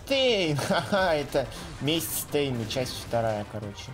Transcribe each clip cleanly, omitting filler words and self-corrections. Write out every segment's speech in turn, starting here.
Стейн! Ха-ха, это месть Стейна, часть вторая, короче.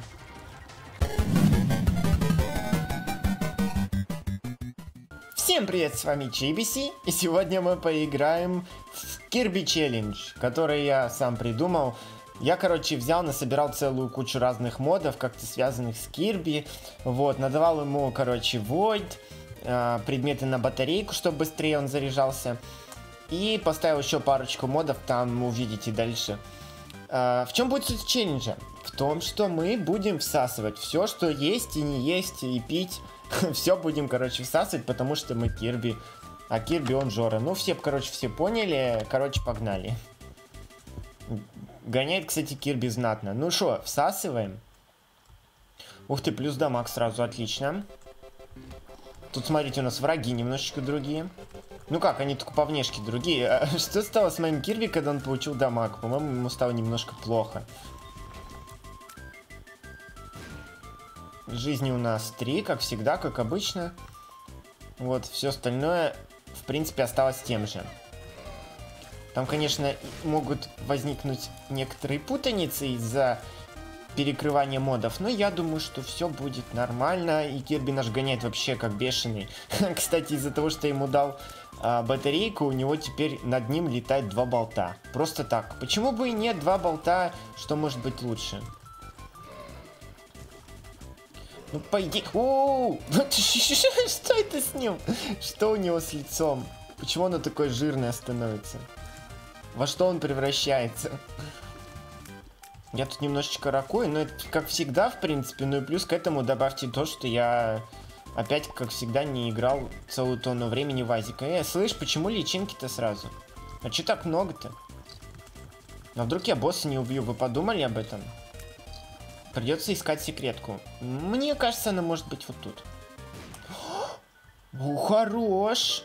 Всем привет, с вами JBC, и сегодня мы поиграем в Kirby Challenge, который я сам придумал. Я, короче, взял, насобирал целую кучу разных модов, как-то связанных с Kirby. Вот, надавал ему, короче, Void, предметы на батарейку, чтобы быстрее он заряжался. И поставил еще парочку модов, там увидите дальше. В чем будет суть челленджа? В том, что мы будем всасывать все, что есть и не есть, и пить. Все будем, короче, всасывать, потому что мы Kirby. А Kirby он Жора. Ну, все, короче, все поняли. Короче, погнали. Гоняет, кстати, Kirby знатно. Ну что, всасываем. Ух ты, плюс дамаг сразу, отлично. Тут, смотрите, у нас враги немножечко другие. Ну как, они только по внешке другие. А что стало с моим Kirby, когда он получил дамаг? По-моему, ему стало немножко плохо. Жизни у нас 3, как всегда, как обычно. Вот, все остальное, в принципе, осталось тем же. Там, конечно, могут возникнуть некоторые путаницы из-за перекрывания модов, но я думаю, что все будет нормально, и Kirby наш гоняет вообще как бешеный. Кстати, из-за того, что я ему дал батарейку, у него теперь над ним летает 2 болта. Просто так. Почему бы и нет 2 болта, что может быть лучше? Ну пойди. Что это с ним? Что у него с лицом? Почему оно такое жирное становится? Во что он превращается? Я тут немножечко ракую, но это как всегда, в принципе. Ну и плюс к этому добавьте то, что я опять, как всегда, не играл целую тонну времени в Азика. Слышь, почему личинки-то сразу? А че так много-то? А вдруг я босса не убью? Вы подумали об этом? Придется искать секретку. Мне кажется, она может быть вот тут. О, хорош!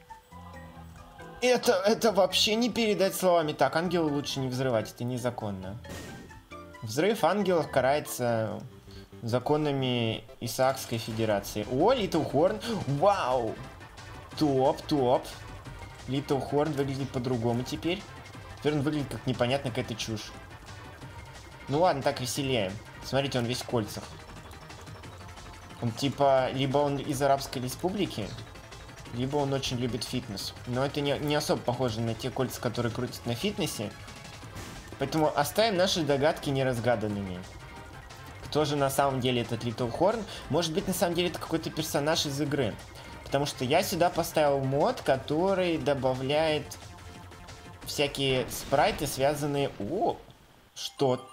Это вообще не передать словами. Так, ангела лучше не взрывать, это незаконно. Взрыв ангелов карается законами Исаакской Федерации. О, Литл Хорн! Вау! Топ, топ! Литл Хорн выглядит по-другому теперь. Теперь он выглядит как непонятно какая-то чушь. Ну ладно, так веселее. Смотрите, он весь в кольцах. Он типа, либо он из Арабской Республики, либо он очень любит фитнес. Но это не особо похоже на те кольца, которые крутят на фитнесе. Поэтому оставим наши догадки неразгаданными. Кто же на самом деле этот Литл Хорн? Может быть, на самом деле это какой-то персонаж из игры. Потому что я сюда поставил мод, который добавляет всякие спрайты, связанные... О, что?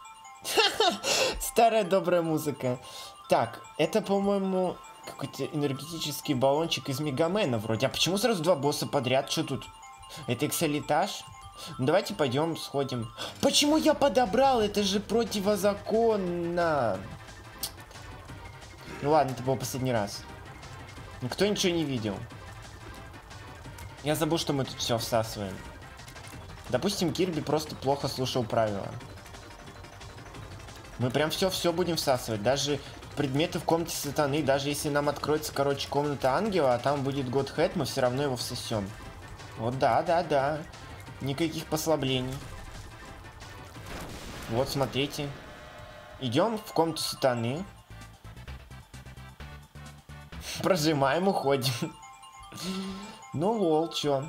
Старая добрая музыка. Так, это, по-моему, какой-то энергетический баллончик из Мегамена вроде. А почему сразу 2 босса подряд? Что тут? Это эксолитаж? Ну, давайте пойдем сходим. Почему я подобрал? Это же противозаконно. Ну ладно, это был последний раз. Никто ничего не видел. Я забыл, что мы тут все всасываем. Допустим, Kirby просто плохо слушал правила. Мы прям все будем всасывать. Даже предметы в комнате сатаны. Даже если нам откроется, короче, комната ангела, а там будет Godhead, мы все равно его всосем. Вот да. Никаких послаблений. Вот, смотрите. Идем в комнату сатаны. Прожимаем, уходим. Ну, лол, чё.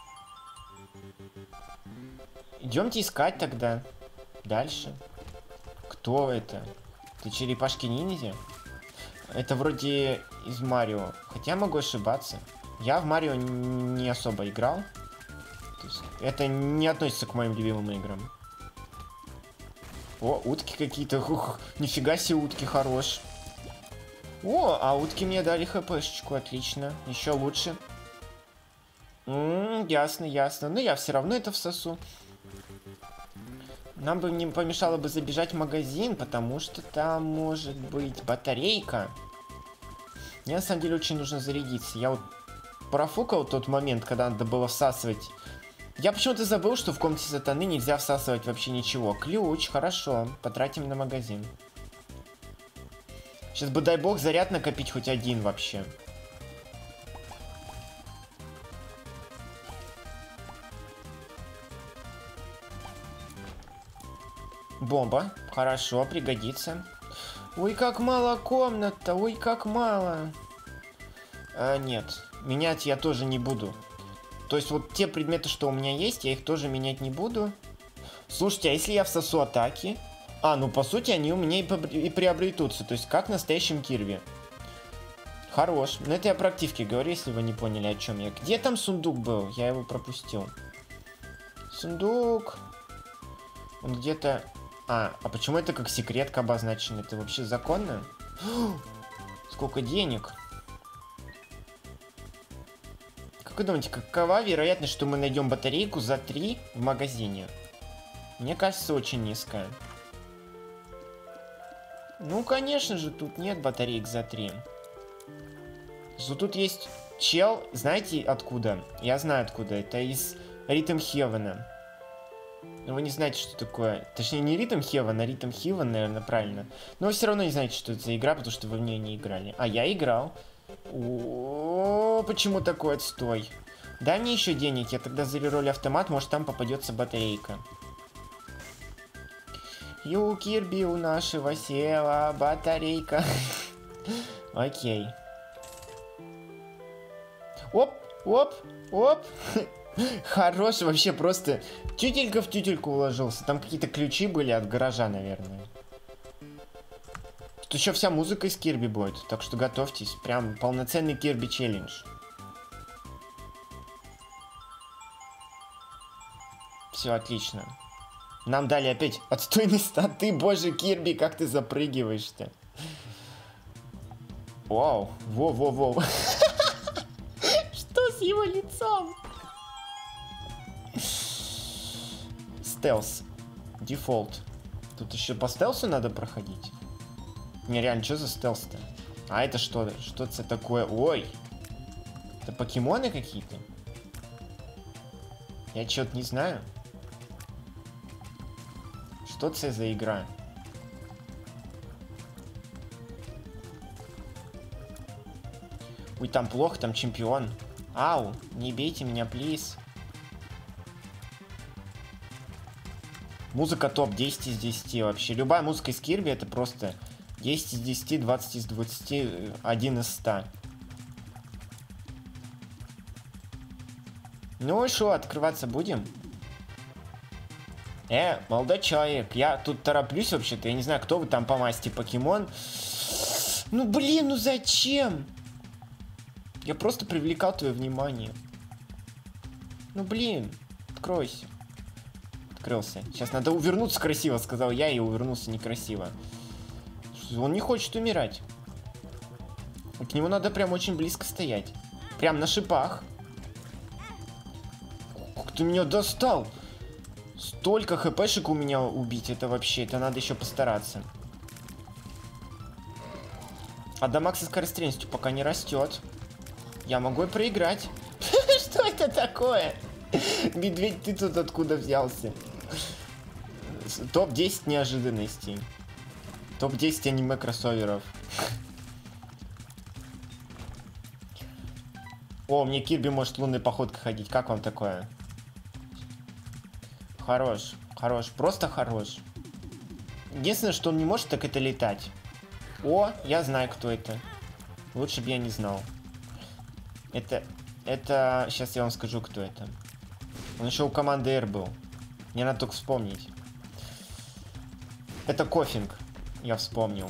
Идемте искать тогда. Дальше. Кто это? Это черепашки-ниндзя? Это вроде из Марио. Хотя могу ошибаться. Я в Марио не особо играл. То есть это не относится к моим любимым играм. О, утки какие-то. Ух, нифига себе, утки хорош. О, а утки мне дали хпшечку. Отлично. Еще лучше. Ясно. Но я все равно это всосу. Нам бы не помешало бы забежать в магазин, потому что там может быть батарейка. Мне на самом деле очень нужно зарядиться. Я вот профукал тот момент, когда надо было всасывать. Я почему-то забыл, что в комнате сатаны нельзя всасывать вообще ничего. Ключ, хорошо. Потратим на магазин. Сейчас бы, дай бог, заряд накопить хоть один вообще. Бомба. Хорошо, пригодится. Ой, как мало комната. Ой, как мало. Нет, менять я тоже не буду. То есть вот те предметы, что у меня есть, я их тоже менять не буду. Слушайте, а если я всосу атаки? Ну по сути они у меня и приобретутся. То есть как в настоящем Кирби. Хорош. Но это я про активки говорю, если вы не поняли, о чем я. Где там сундук был? Я его пропустил. Сундук. Он где-то... А почему это как секретка обозначена? Это вообще законно? Сколько денег? Как вы думаете, какова вероятность, что мы найдем батарейку за 3 в магазине? Мне кажется, очень низкая. Ну, конечно же, тут нет батареек за 3. Что тут есть чел, знаете откуда? Я знаю откуда. Это из Rhythm Heaven. Но вы не знаете, что такое. Точнее, не Rhythm Heaven, а Rhythm Heaven, наверное, правильно. Но вы все равно не знаете, что это за игра, потому что вы в нее не играли. А я играл. Почему такой отстой? Дай мне еще денег, я тогда зареролю автомат, может там попадется батарейка. У Кирби у нашего села батарейка. Окей. Оп. Хорош, вообще просто тютелька в тютельку уложился. Там какие-то ключи были от гаража, наверное. Тут еще вся музыка из Кирби будет, так что готовьтесь. Прям полноценный Кирби челлендж. Все отлично. Нам дали опять отстойные статы. Боже, Кирби, как ты запрыгиваешь-то? Вау, во. Что с его лицом? Стелс. Дефолт. Тут еще по стелсу надо проходить. Не, реально, что за стелс-то? А это что? Что это такое? Ой! Это покемоны какие-то? Я что-то не знаю. Что это за игра? Ой, там плохо, там чемпион. Ау, не бейте меня, плиз. Музыка топ, 10 из 10 вообще. Любая музыка из Кирби это просто 10 из 10, 20 из 20, 1 из 100. Ну и что, открываться будем? Молодой человек, я тут тороплюсь вообще-то, я не знаю, кто вы там по масти покемон. Ну блин, ну зачем? Я просто привлекал твое внимание. Ну блин, откройся. Открылся. Сейчас надо увернуться красиво, сказал я, и увернулся некрасиво. Он не хочет умирать. К нему надо прям очень близко стоять. Прям на шипах. Как ты меня достал? Столько хпшек у меня убить, это вообще, это надо еще постараться. А до макса скорострельностью пока не растет. Я могу и проиграть. Что это такое? Медведь, ты тут откуда взялся? Топ-10 неожиданностей. Топ-10 аниме-кроссоверов. О, мне Кирби может лунной походкой ходить. Как вам такое? Хорош, просто хорош. Единственное, что он не может, так это летать. О, я знаю, кто это. Лучше бы я не знал. Это... Сейчас я вам скажу, кто это. Он еще у команды R был. Мне надо только вспомнить. Это Кофинг. Я вспомнил.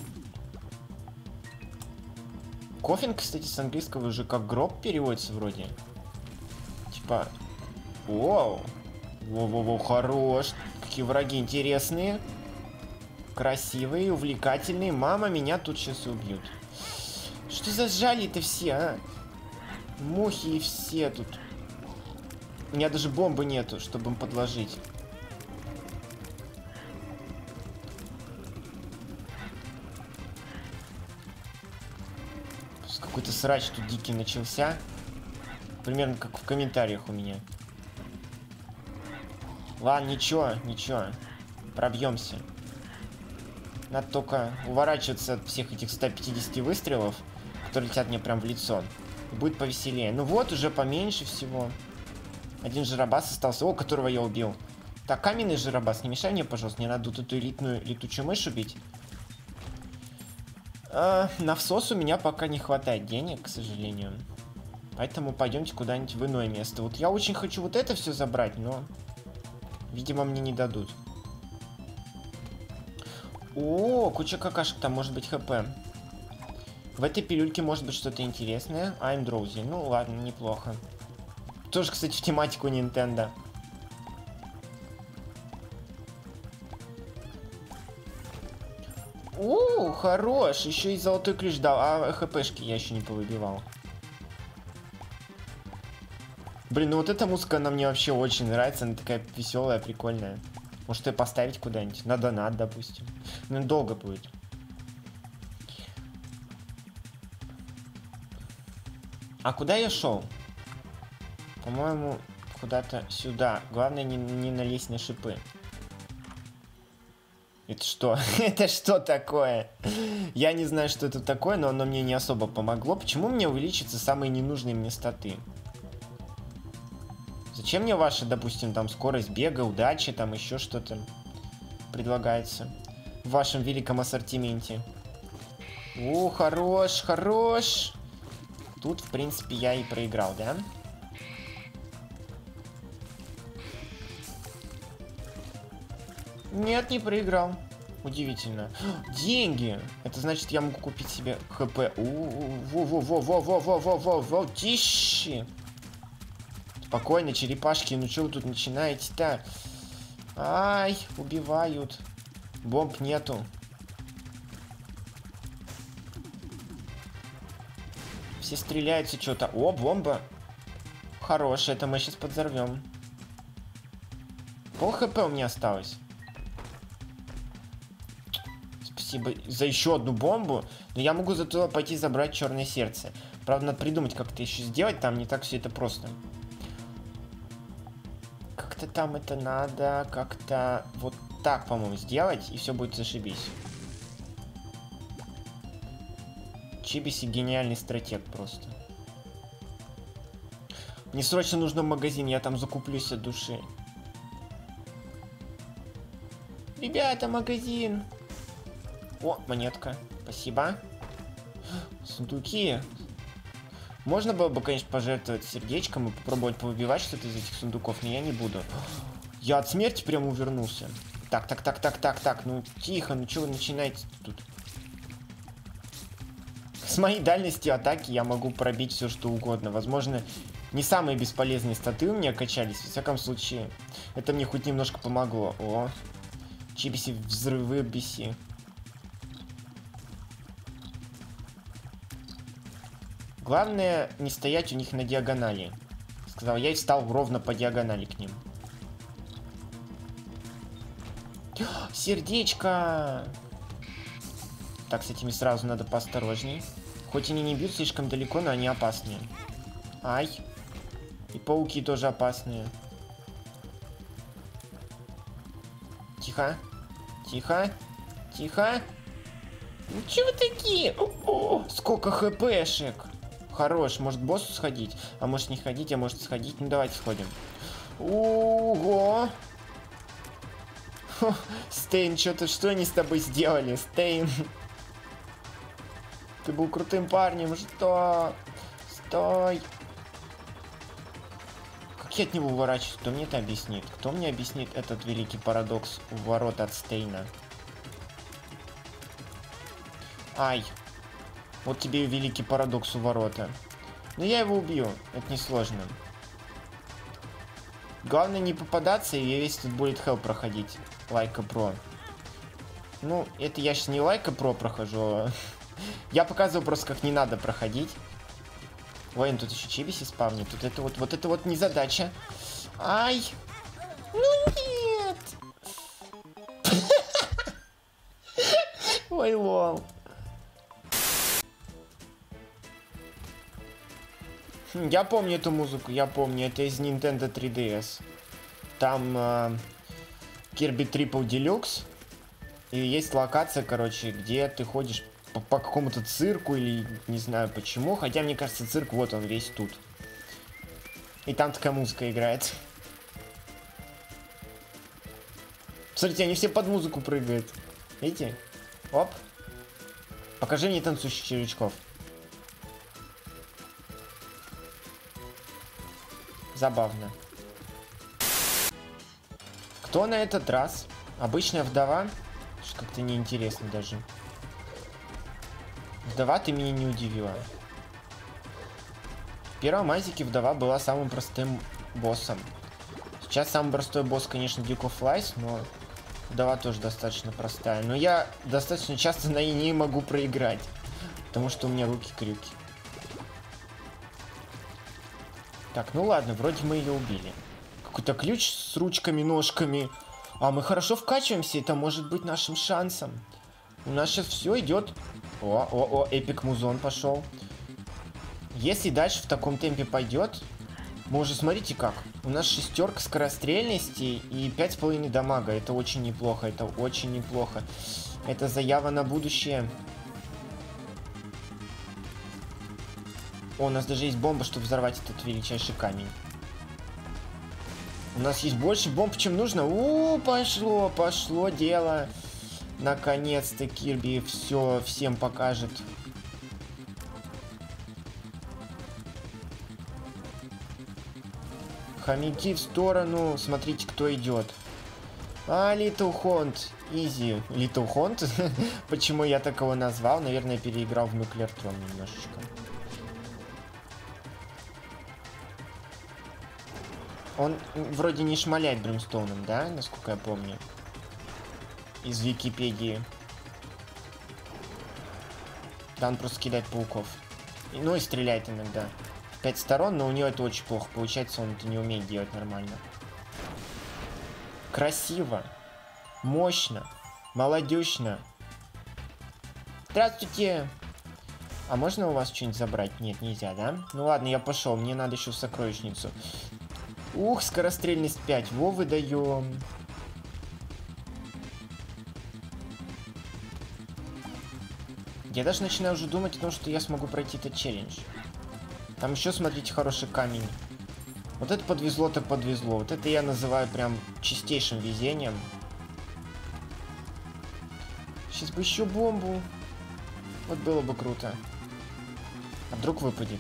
Кофинг, кстати, с английского уже как гроб переводится вроде. Типа... Воу. Во-во-во, хорош. Какие враги интересные. Красивые, увлекательные. Мама, меня тут сейчас убьют. Что за жали-то все, а? Мухи и все тут. У меня даже бомбы нету, чтобы им подложить. Какой-то срач тут дикий начался. Примерно как в комментариях у меня. Ладно, ничего. Пробьемся. Надо только уворачиваться от всех этих 150 выстрелов, которые летят мне прям в лицо. И будет повеселее. Ну вот, уже поменьше всего. Один жиробас остался. О, которого я убил. Так, каменный жиробас, не мешай мне, пожалуйста. Мне надо вот эту элитную летучую мышь убить. На всос у меня пока не хватает денег, к сожалению. Поэтому пойдемте куда-нибудь в иное место. Вот я очень хочу вот это все забрать, но... Видимо, мне не дадут. О, куча какашек, там может быть хп. В этой пилюльке может быть что-то интересное. I'm drowsy. Ну ладно, неплохо. Тоже, кстати, в тематику Nintendo. О, хорош. Еще и золотой ключ дал. А хпшки я еще не повыбивал. Блин, ну вот эта музыка, она мне вообще очень нравится. Она такая веселая, прикольная. Может ее поставить куда-нибудь? На донат, допустим. Ну, долго будет. А куда я шел? По-моему, куда-то сюда. Главное не налезть на шипы. Это что? Это что такое? Я не знаю, что это такое, но оно мне не особо помогло. Почему мне увеличатся самые ненужные мне статы? Зачем мне ваша, допустим, там скорость бега, удача, там еще что-то предлагается в вашем великом ассортименте? О, хорош, хорош. Тут, в принципе, я и проиграл, да? Нет, не проиграл. Удивительно. Деньги! Это значит, я могу купить себе хп. Во-во-во-во-во-во-во-во-во! Тише! Спокойно, черепашки, ну что вы тут начинаете-то? Ай, убивают. Бомб нету. Все стреляются что-то. О, бомба. Хорошая, это мы сейчас подзорвем. Пол хп у меня осталось. Спасибо за еще одну бомбу. Но я могу зато пойти забрать черное сердце. Правда, надо придумать, как это еще сделать. Там не так все это просто. Как-то там это надо как-то вот так, по-моему, сделать. И все будет зашибись. Чибиси гениальный стратег просто. Мне срочно нужно в магазин, я там закуплюсь от души. Ребята, магазин. О, монетка. Спасибо. Сундуки. Можно было бы, конечно, пожертвовать сердечком и попробовать повыбивать что-то из этих сундуков, но я не буду. Я от смерти прям увернулся. Так. Ну, тихо, ну что вы начинаете тут? С моей дальности атаки я могу пробить все, что угодно. Возможно, не самые бесполезные статы у меня качались. В всяком случае, это мне хоть немножко помогло. О, чибиси, взрывы, биси. Главное, не стоять у них на диагонали. Сказал я и встал ровно по диагонали к ним. Сердечко! Так, с этими сразу надо поосторожней. Хоть они не бьют слишком далеко, но они опасные. Ай. И пауки тоже опасные. Тихо. Тихо. Тихо. Ну чего вы такие? О, сколько хпшек. Хорош. Может боссу сходить? А может не ходить, а может сходить. Ну давайте сходим. Ого. Стейн, что они с тобой сделали? Стейн. Ты был крутым парнем, что? Стой. Как я от него уворачиваюсь? Кто мне это объяснит? Кто мне объяснит этот великий парадокс у ворот от Стейна? Ай. Вот тебе и великий парадокс у ворота. Но я его убью. Это несложно. Главное не попадаться и весь этот bullet hell проходить. Лайка про. Ну, это я сейчас не лайка про прохожу. Я показываю просто, как не надо проходить. Ой, ну тут еще чибиси спавнит. Тут это вот незадача. Ай! Ну нет! Ой, лол. Я помню эту музыку, я помню. Это из Nintendo 3DS. Там Kirby Triple Deluxe. И есть локация, короче, где ты ходишь по какому-то цирку или не знаю почему. Хотя, мне кажется, цирк вот он весь тут. И там такая музыка играет. Смотрите, они все под музыку прыгают. Видите? Оп. Покажи мне танцующих червячков. Забавно. Кто на этот раз? Обычная вдова? Как-то неинтересно даже. Вдова, ты меня не удивила. В первом азике вдова была самым простым боссом. Сейчас самый простой босс, конечно, Duke of Flies, но вдова тоже достаточно простая. Но я достаточно часто на ней могу проиграть, потому что у меня руки-крюки. Так, ну ладно, вроде мы ее убили. Какой-то ключ с ручками-ножками. А мы хорошо вкачиваемся, это может быть нашим шансом. У нас сейчас все идет. О, эпик музон пошел. Если дальше в таком темпе пойдет, мы уже смотрите как. У нас 6 скорострельности и 5,5 дамага. Это очень неплохо, это очень неплохо. Это заява на будущее. О, у нас даже есть бомба, чтобы взорвать этот величайший камень. У нас есть больше бомб, чем нужно. Пошло дело. Наконец-то Кирби все всем покажет. Хомяки в сторону. Смотрите, кто идет. Little Hunt. Изи. Little Hunt? Почему я так его назвал? Наверное, переиграл в Nuclear Throne немножечко. Он вроде не шмаляет Бримстоуном, да? Насколько я помню. Из Википедии. Да, он просто кидает пауков. Ну и стреляет иногда. 5 сторон, но у него это очень плохо. Получается, он это не умеет делать нормально. Красиво. Мощно. Молодечно. Здравствуйте. А можно у вас что-нибудь забрать? Нет, нельзя, да? Ну ладно, я пошел. Мне надо еще в сокровищницу. Ух, скорострельность 5. Во, выдаем. Я даже начинаю уже думать о том, что я смогу пройти этот челлендж. Там еще, смотрите, хороший камень. Вот это подвезло, так подвезло. Вот это я называю прям чистейшим везением. Сейчас бы еще бомбу. Вот было бы круто. А вдруг выпадет?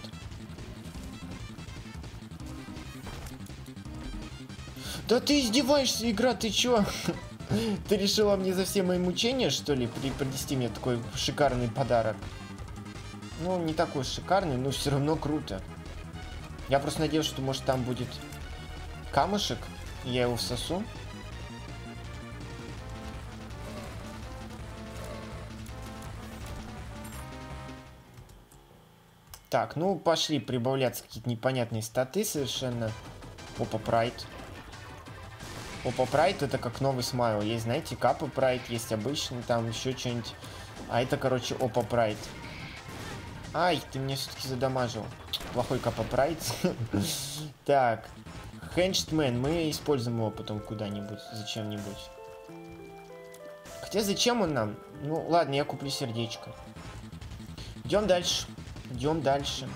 Да ты издеваешься, игра, ты чё? Ты решила мне за все мои мучения, что ли, принести мне такой шикарный подарок? Ну, не такой шикарный, но все равно круто. Я просто надеюсь, что, может, там будет камушек, и я его всосу. Так, ну, пошли прибавляться какие-то непонятные статы совершенно. Опа, прайд. Опа, прайд это как новый смайл. Есть, знаете, капа прайд, есть обычный, там еще что-нибудь. А это, короче, опа, прайд. Ай, ты меня все-таки задамажил. Плохой капа прайд. Так. Хенчтмен. Мы используем его потом куда-нибудь, зачем-нибудь. Хотя зачем он нам? Ну, ладно, я куплю сердечко. Идем дальше. Идем дальше.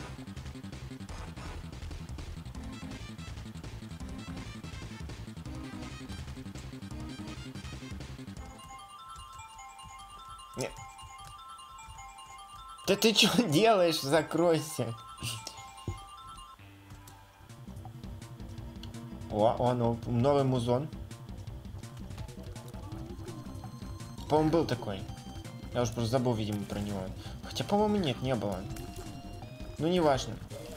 Нет. Да ты что делаешь? Закройся. О, ну, новый музон. По-моему, был такой. Я уже просто забыл, видимо, про него. Хотя, по-моему, нет, не было. Ну, неважно.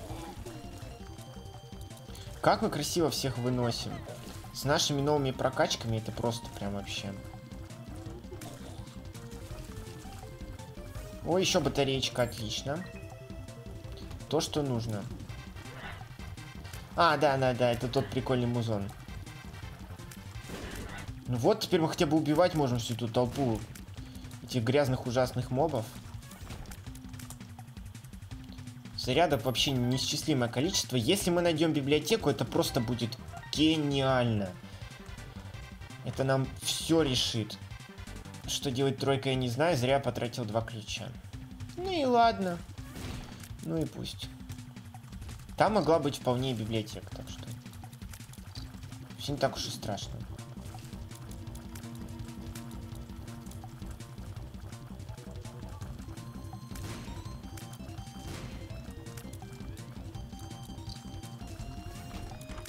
Как мы красиво всех выносим. С нашими новыми прокачками это просто прям вообще. О, еще батареечка, отлично. То, что нужно. А, да, это тот прикольный музон. Ну вот, теперь мы хотя бы убивать можем всю эту толпу этих грязных ужасных мобов. Зарядов вообще неисчислимое количество. Если мы найдем библиотеку, это просто будет гениально. Это нам все решит. Что делать тройка, я не знаю. Зря потратил 2 ключа. Ну и ладно. Ну и пусть. Там могла быть вполне библиотека, так что... Все не так уж и страшно.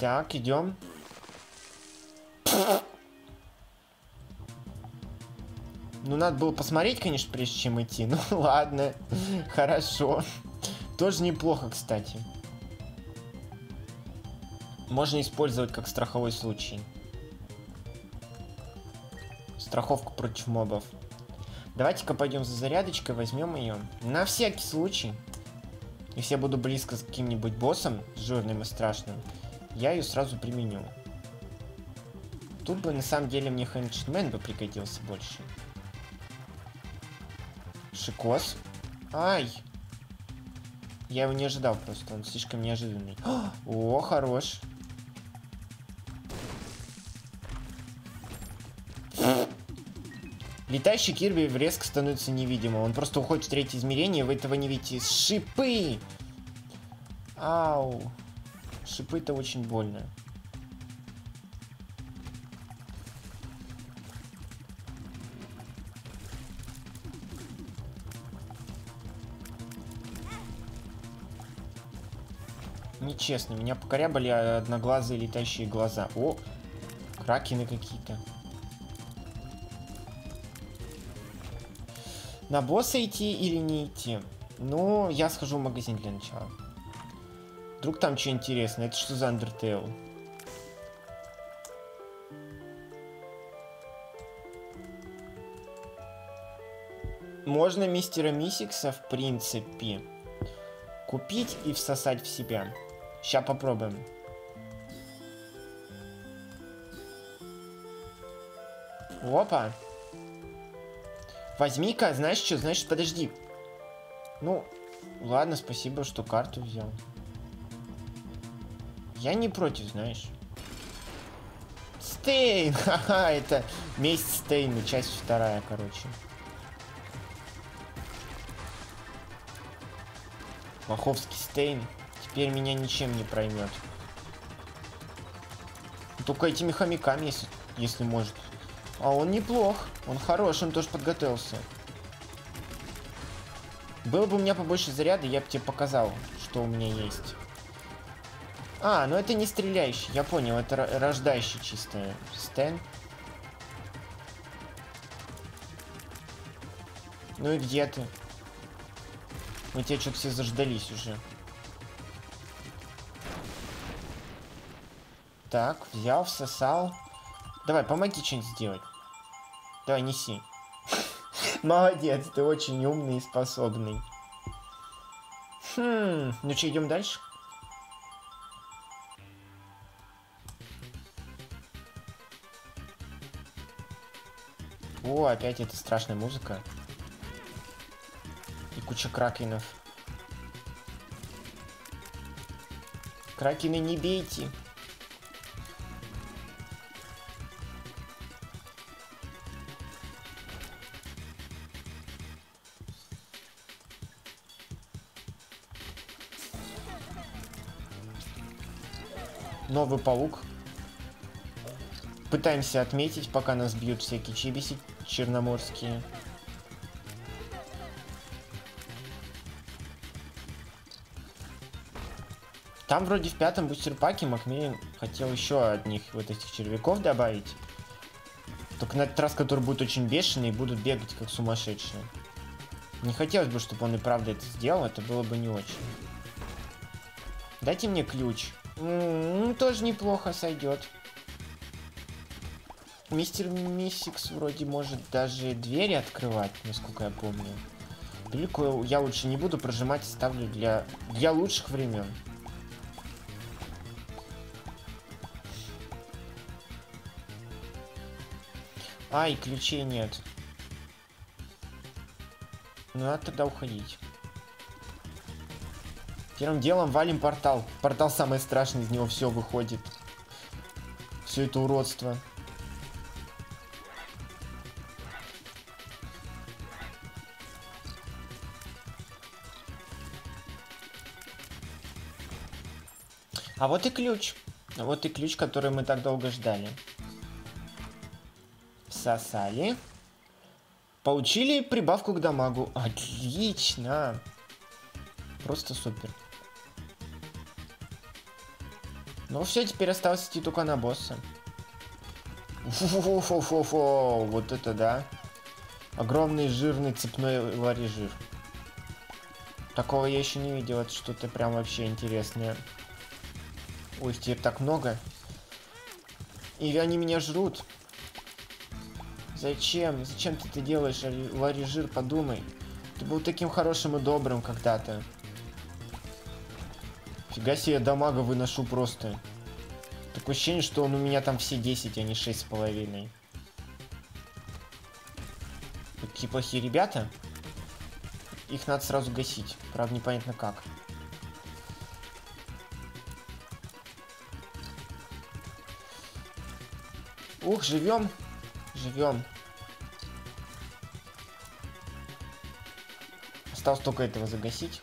Так, идем. Ну, надо было посмотреть, конечно, прежде чем идти. Ну, ладно. Хорошо. Тоже неплохо, кстати. Можно использовать как страховой случай. Страховку против мобов. Давайте-ка пойдем за зарядочкой, возьмем ее. На всякий случай. Если я буду близко с каким-нибудь боссом, жирным и страшным, я ее сразу применю. Тут бы на самом деле мне Хэншмен бы пригодился больше. Шикос. Ай! Я его не ожидал просто, он слишком неожиданный. О, хорош. Летающий Кирби резко становится невидимым. Он просто уходит в третье измерение, вы этого не видите. Шипы! Ау. Шипы-то очень больно. Нечестно, меня покорябали одноглазые летающие глаза. О, кракены какие-то. На босса идти или не идти? Ну, я схожу в магазин для начала. Вдруг там что интересное. Это что за Undertale? Можно мистера Мисикса, в принципе, купить и всосать в себя. Сейчас попробуем. Опа. Возьми-ка, знаешь что? Значит, подожди. Ну, ладно, спасибо, что карту взял. Я не против, знаешь. Стейн! Ха-ха, это месть Стейна, часть вторая, короче. Маховский Стейн теперь меня ничем не проймет. Только этими хомяками, если может. А он неплох. Он хорош, он тоже подготовился. Было бы у меня побольше заряда, я бы тебе показал, что у меня есть. А, ну это не стреляющий, я понял, это рождающий чисто Стэн. Ну и где ты? Мы тебя что-то все заждались уже. Так, взял, всосал. Давай, помоги что-нибудь сделать. Давай, неси. Молодец, ты очень умный и способный. Ну что, идем дальше? О, опять эта страшная музыка. И куча кракенов. Кракены, не бейте. Новый паук. Пытаемся отметить, пока нас бьют всякие чибиси черноморские. Там вроде в пятом бустер-паке Макмиллан хотел еще одних вот этих червяков добавить. Только на этот раз, который будет очень бешеный и будут бегать как сумасшедшие. Не хотелось бы, чтобы он и правда это сделал, это было бы не очень. Дайте мне ключ. Тоже неплохо сойдет. Мистер Мисикс вроде может даже двери открывать, насколько я помню. Пилюку я лучше не буду прожимать, ставлю для лучших времен. Ай, ключей нет. Ну, надо тогда уходить. Первым делом валим портал. Портал самый страшный, из него все выходит. Все это уродство. А вот и ключ. А вот и ключ, который мы так долго ждали. Всосали. Получили прибавку к дамагу. Отлично. Просто супер. Ну все, теперь осталось идти только на босса. Фу-фу-фу-фу-фу, вот это да. Огромный жирный цепной варежир. Такого я еще не видел, это что-то прям вообще интересное. Ой, их теперь так много. И они меня жрут. Зачем? Зачем ты это делаешь, варежир, подумай. Ты был таким хорошим и добрым когда-то. Фига себе, я дамага выношу просто. Такое ощущение, что он у меня там все 10, а не 6,5. Такие плохие ребята. Их надо сразу гасить. Правда, непонятно как. Ух, живем. Живем. Осталось только этого загасить.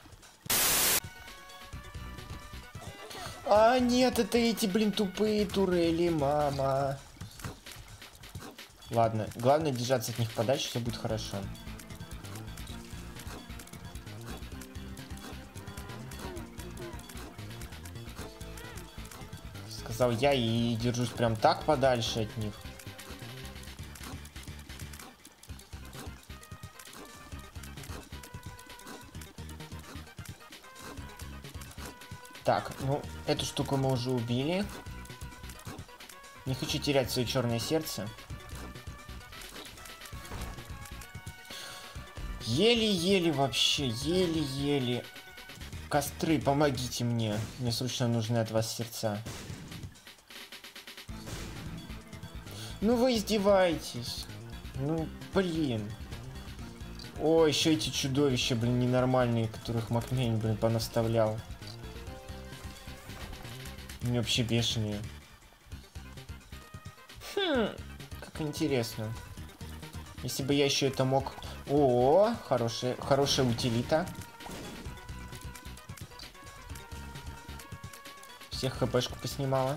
А, нет, это эти, блин, тупые турели, мама. Ладно, главное держаться от них подальше, все будет хорошо. Сказал я и держусь прям так подальше от них. Так, ну, эту штуку мы уже убили. Не хочу терять свое черное сердце. Еле-еле вообще, еле-еле. Костры, помогите мне. Мне срочно нужны от вас сердца. Ну вы издеваетесь. Ну, блин. О, еще эти чудовища, блин, ненормальные, которых Макмейн, блин, понаставлял. Они вообще бешеные. Как интересно. Если бы я еще это мог... О, хорошая утилита. Всех хпшку поснимала.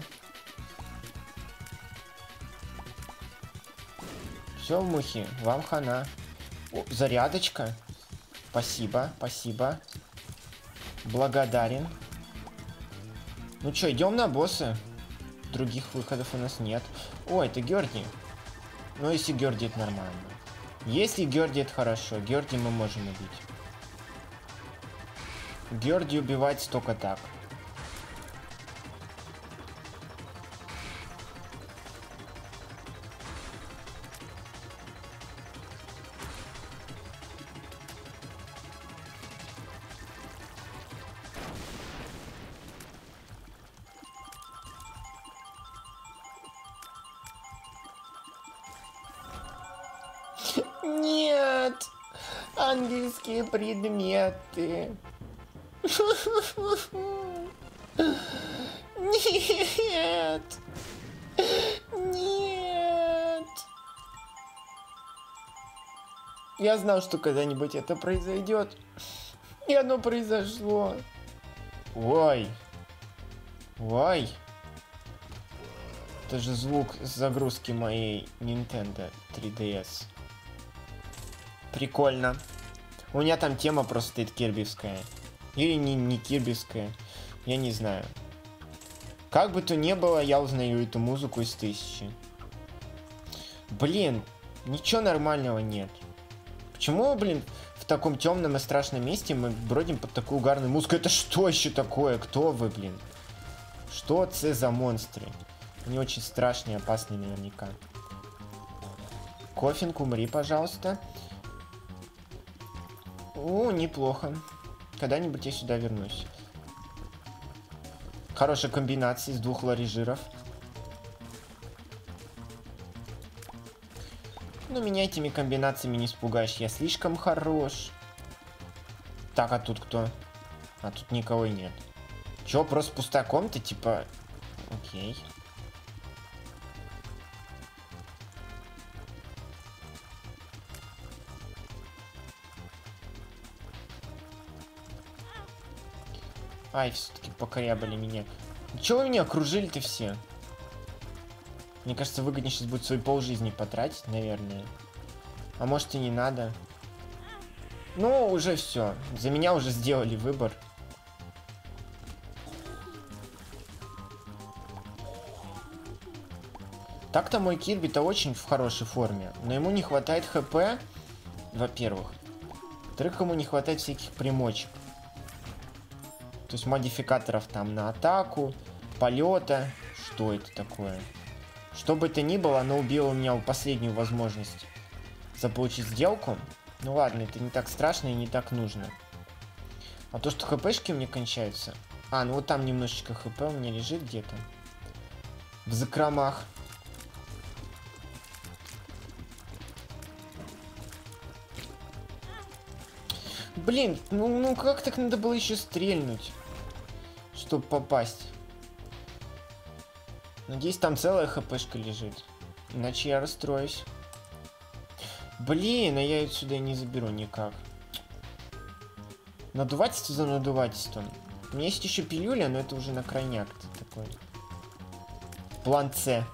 Все, мухи, вам хана. О, зарядочка. Спасибо, спасибо. Благодарен. Ну чё, идем на босса. Других выходов у нас нет. О, это Георгий. Ну, если Георгий, это нормально. Если Георгий, это хорошо. Георгий мы можем убить. Георгий убивать только так. Нет! Ангельские предметы. Нет! Нет! Я знал, что когда-нибудь это произойдет. И оно произошло. Ой. Ой. Это же звук загрузки моей Nintendo 3DS. Прикольно. У меня там тема просто стоит кирбивская. Или не кирбивская. Я не знаю. Как бы то ни было, я узнаю эту музыку из 1000. Блин, ничего нормального нет. Почему, блин, в таком темном и страшном месте мы бродим под такую угарную музыку? Это что еще такое? Кто вы, блин? Что это за монстры? Они очень страшные, опасные наверняка. Кофинг, умри, пожалуйста. О, неплохо. Когда-нибудь я сюда вернусь. Хорошая комбинация из 2 варежиров. Но меня этими комбинациями не испугаешь. Я слишком хорош. Так, а тут кто? А тут никого и нет. Чё, просто пустая комната, типа... Окей. Ай, все-таки покорябали меня. Чего вы меня окружили-то все? Мне кажется, выгоднее сейчас будет свою полжизни потратить, наверное. А может и не надо. Ну, уже все. За меня уже сделали выбор. Так-то мой Кирби-то очень в хорошей форме, но ему не хватает ХП, во-первых. Во-вторых, ему не хватает всяких примочек. То есть модификаторов там на атаку, полета. Что это такое? Что бы это ни было, оно убило у меня последнюю возможность заполучить сделку. Ну ладно, это не так страшно и не так нужно. А то, что хпшки у меня кончаются... А, ну вот там немножечко хп у меня лежит где-то. В закромах. Блин, ну как так надо было еще стрельнуть, чтобы попасть? Надеюсь, там целая хпшка лежит. Иначе я расстроюсь. Блин, а я отсюда не заберу никак. Надувательство за надувательством. У меня есть еще пилюля, но это уже на крайняк такой. План С.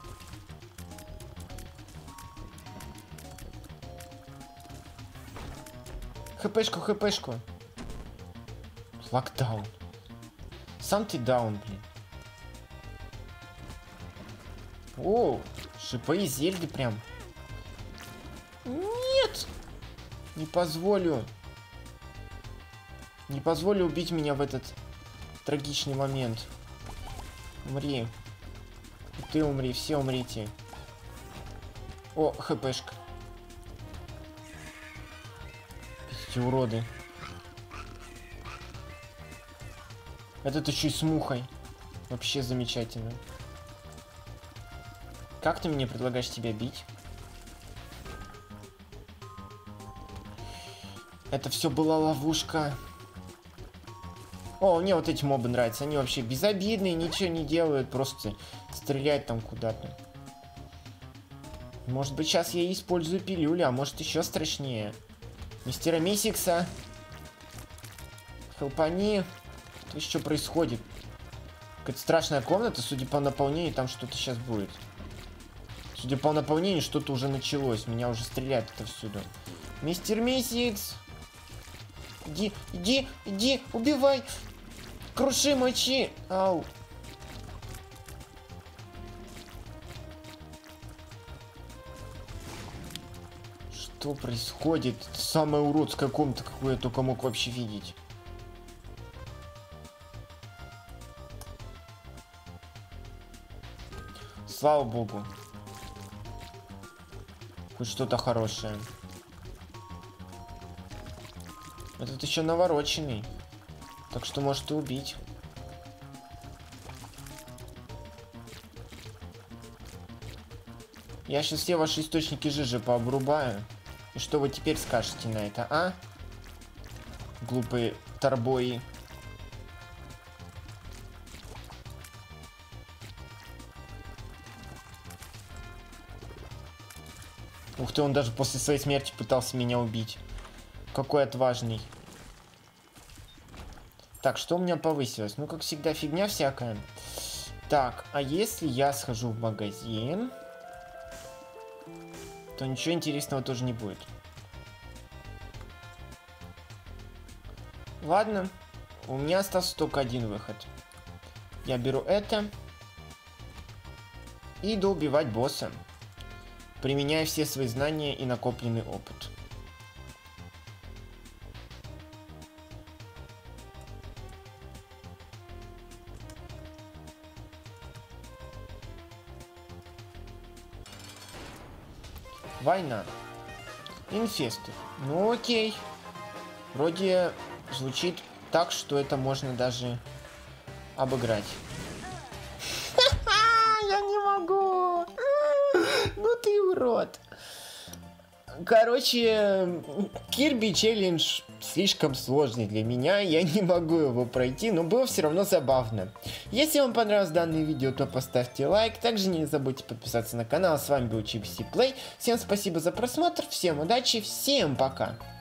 ХПшку, ХПшку. Локдаун. Сам ты даун, блин. О, шипы и зельды прям. Нет! Не позволю. Не позволю убить меня в этот трагичный момент. Умри. И ты умри, все умрите. О, хпшка. Эти уроды. Этот еще и с мухой. Вообще замечательно. Как ты мне предлагаешь тебя бить? Это все была ловушка. О, мне вот эти мобы нравятся. Они вообще безобидные, ничего не делают. Просто стреляют там куда-то. Может быть, сейчас я использую пилюлю, а может еще страшнее. Мистера Мисикса. Хелпани. Что еще происходит? Какая-то страшная комната, судя по наполнению, там что-то сейчас будет. Судя по наполнению, что-то уже началось. Меня уже стреляют отовсюду. Мистер Мисикс. Иди, иди, иди, убивай. Круши, мочи. Ау. Что происходит? Это самая уродская комната, какую я только мог вообще видеть. Слава богу. Хоть что-то хорошее. Этот еще навороченный. Так что может и убить. Я сейчас все ваши источники жижи пообрубаю. И что вы теперь скажете на это, а? Глупые торбои. Ух ты, он даже после своей смерти пытался меня убить. Какой отважный. Так, что у меня повысилось? Ну, как всегда, фигня всякая. Так, а если я схожу в магазин, то ничего интересного тоже не будет. Ладно, у меня остался только один выход. Я беру это и иду убивать босса, применяя все свои знания и накопленный опыт. Война. Инфесты. Ну окей. Вроде звучит так, что это можно даже обыграть. Я не могу. Ну ты урод. Короче, Kirby Challenge слишком сложный для меня, я не могу его пройти, но было все равно забавно. Если вам понравилось данное видео, то поставьте лайк, также не забудьте подписаться на канал, с вами был ChipsyPlay, всем спасибо за просмотр, всем удачи, всем пока!